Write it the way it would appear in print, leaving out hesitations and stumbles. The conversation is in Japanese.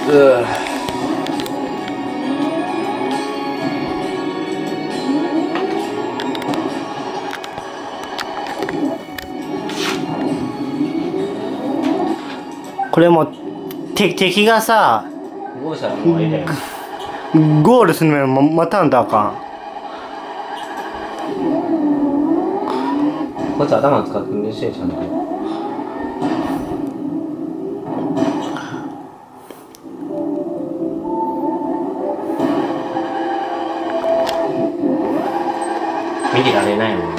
これも敵がさ、 ゴールしたらもうあれだよ。 ゴールするのに待たんとあかん。 こいつ頭使ってるんでしょ、ちゃんと。見てられないもん。